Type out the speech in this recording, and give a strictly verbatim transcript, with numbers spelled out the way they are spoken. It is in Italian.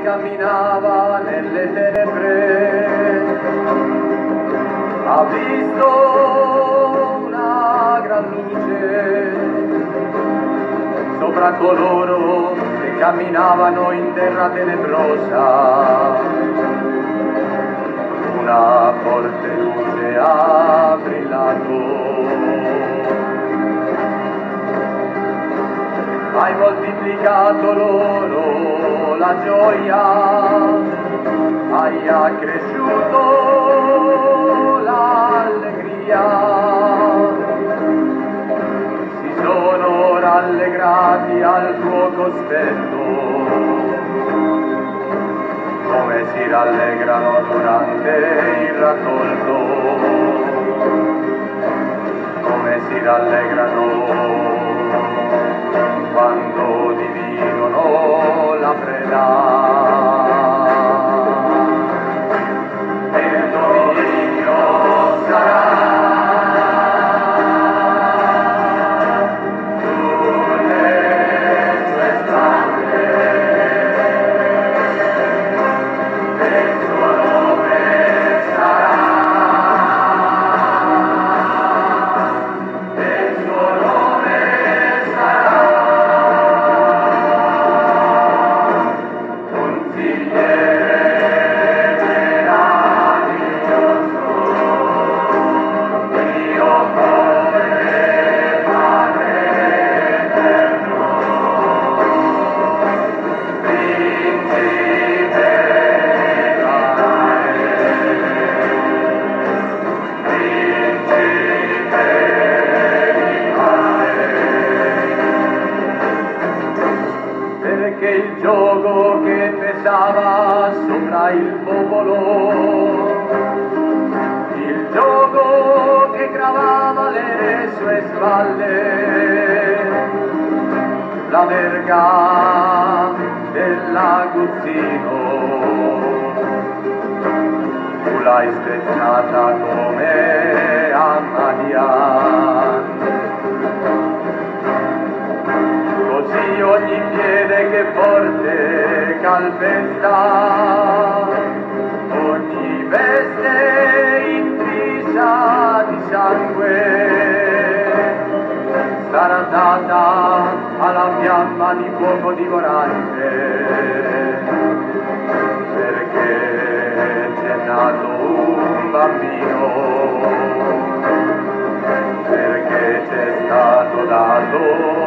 camminava nelle tenebre, ha visto una gran luce sopra coloro che camminavano in terra tenebrosa. Una forte luce ha brillato. Hai moltiplicato loro la gioia, hai accresciuto l'allegria, si sono rallegrati al tuo cospetto, come si rallegrano durante il raccolto, come si rallegrano quando dividono la preda. E il dominio sarà sulle sue spalle, e il suo nome sarà, e il suo nome sarà perché il giogo che pesava sopra il popolo, il giogo che gravava le sue spalle, la verga dell'aguzzino, tu l'hai spezzata come a Madian. Così ogni piede che forte calpesta, ogni veste intrisa di sangue, sarà data alla fiamma di fuoco divorante, perché c'è nato un bambino, perché c'è stato dato